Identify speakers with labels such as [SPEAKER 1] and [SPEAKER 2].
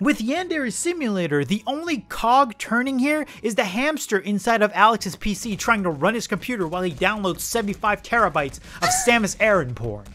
[SPEAKER 1] With Yandere Simulator, the only cog turning here is the hamster inside of Alex's PC trying to run his computer while he downloads 75 terabytes of Samus Aran porn.